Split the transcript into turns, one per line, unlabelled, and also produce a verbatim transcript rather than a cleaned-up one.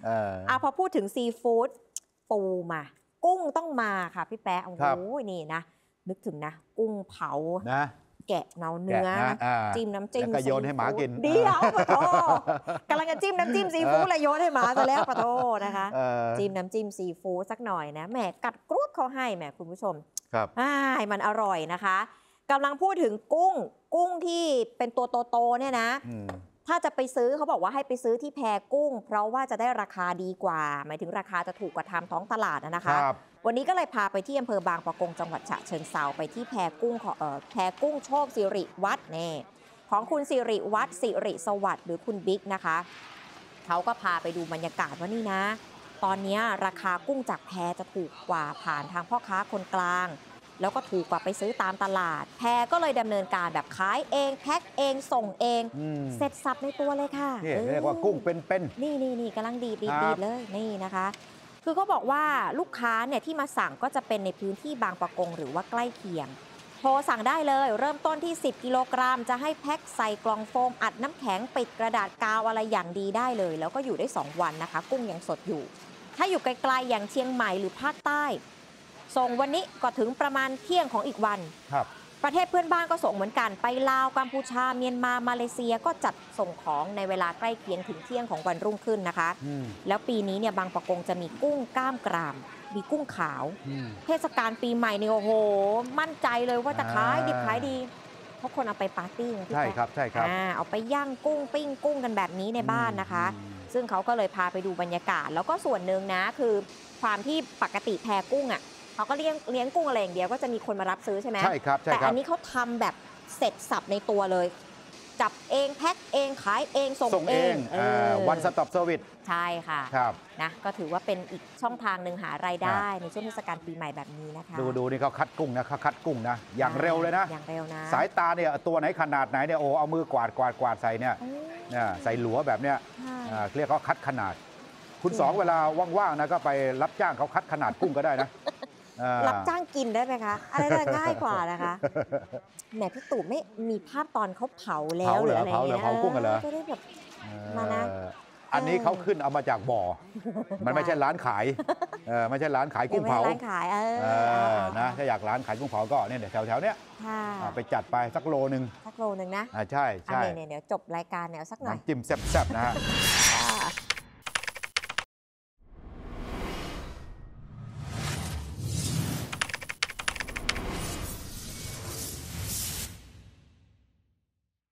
เออ
อ่ะพอพูดถึงซีฟู้ดปูมากุ้งต้องมาค่ะพี่แป๊ะโอ้โหนี่นะนึกถึงนะกุ้งเผา
นะ
แกะเนาเนื้อจิ้มน้ำจิ้ม
แล้วก็โยนให้หมากิน
เดียวปะโถกำลังจะจิ้มน้ำจิ้มซีฟู้ดเลยโยนให้หมาซะแล้วปะโถนะคะจิ้มน้ำจิ้มซีฟู้ดสักหน่อยนะแหมกัดกรุบเขาให้แหมคุณผู้ชม
ครับ
อ่ามันอร่อยนะคะกำลังพูดถึงกุ้งกุ้งที่เป็นตัวโตๆเนี่ยนะถ้าจะไปซื้อเขาบอกว่าให้ไปซื้อที่แพกุ้งเพราะว่าจะได้ราคาดีกว่าหมายถึงราคาจะถูกกว่าตามท้องตลาดนะคะวันนี้ก็เลยพาไปที่อำเภอบางปะกงจังหวัดฉะเชิงเทราไปที่แพกุ้งของเอ่อแพกุ้งโชคสิริวัฒน์เนี่ยของคุณสิริวัฒน์สิริสวัสดิ์หรือคุณบิ๊กนะคะเขาก็พาไปดูบรรยากาศว่านี่นะตอนนี้ราคากุ้งจากแพจะถูกกว่าผ่านทางพ่อค้าคนกลางแล้วก็ถูกกว่าไปซื้อตามตลาดแพก็เลยดำเนินการแบบขายเองแพ็คเองส่งเองเสร็จสับในตัวเลยค่ะ
นี่เรียกว่ากุ้งเป็น
ๆนี่นี่นี่กำลังดีดดีดเลยนี่นะคะคือเขาบอกว่าลูกค้าเนี่ยที่มาสั่งก็จะเป็นในพื้นที่บางปะกงหรือว่าใกล้เคียงโทรสั่งได้เลยเริ่มต้นที่สิบกิโลกรัมจะให้แพ็คใส่กล่องโฟมอัดน้ำแข็งปิดกระดาษกาวอะไรอย่างดีได้เลยแล้วก็อยู่ได้สองวันนะคะกุ้งยังสดอยู่ถ้าอยู่ไกลๆอย่างเชียงใหม่หรือภาคใต้ส่งวันนี้ก็ถึงประมาณเที่ยงของอีกวัน
ครับ
ประเทศเพื่อนบ้านก็ส่งเหมือนกันไปลาวกัมพูชาเมียนมามาเลเซียก็จัดส่งของในเวลาใกล้เคียงถึงเที่ยงของวันรุ่งขึ้นนะคะแล้วปีนี้เนี่ยบางปะกงจะมีกุ้งก้ามกรามมีกุ้งขาวเทศกาลปีใหม่เนี่ยโอ้โหมั่นใจเลยว่าจะขายดิบขายดีเพราะคนเอาไปปาร์ตี้
ใช่ครับใช่ครับ
เอาไปย่างกุ้งปิ้งกุ้งกันแบบนี้ในบ้านนะคะซึ่งเขาก็เลยพาไปดูบรรยากาศแล้วก็ส่วนหนึ่งนะคือความที่ปกติแพกุ้งอ่ะเขาก็เลี้ยงเลี้ยงกุ้งอะไรอย่างเดียวก็จะมีคนมารับซื้อใช่ไหม
ใช่ครับ
แต่อันนี้เขาทำแบบเสร็จสับในตัวเลยจับเองแพ็คเองขายเองส่งเอง
วันสต็อปเซอร์วิส
ใช่ค่ะ
ครับ
นะก็ถือว่าเป็นอีกช่องทางหนึ่งหารายได้ในช่วงเทศกาลปีใหม่แบบนี้นะคะ
ดูดูนี่เขาคัดกุ้งนะเขาคัดกุ้งนะอย่างเร็วเลยนะ
อย่างเร็วนะ
สายตาเนี่ยตัวไหนขนาดไหนเนี่ยโอ้เอามือกวาดกวาดกวาดใส่เนี่ยเนี่ยใส่หลัวแบบเนี้ยเรียกเขาคัดขนาดคุณสองเวลาว่างๆนะก็ไปรับจ้างเขาคัดขนาดกุ้งก็ได้นะ
รับจ้างกินได้ไหมคะอะไรได้ง่ายกว่านะคะแหมพี่ตู่ไม่มีภาพตอนเขาเผาแล้วหรืออะไรเงี้ย
เผากุ้งกันเหรอ
จะได้แบบมานะ
อันนี้เขาขึ้นเอามาจากบ่อมันไม่ใช่ร้านขายไม่ใช่ร้านขายกุ้งเผา
ร้านขายเอ
อนะถ้าอยากร้านขายกุ้งเผาก็เนี่ยแถวแถวเนี้ยไปจัดไปสักโลนึง
สักโลนึงนะ
ใช่ใช่
เนี่ยเดี๋ยวจบรายการเนี่ยสักหน่อย
จิ้มแซ่บๆนะฮะ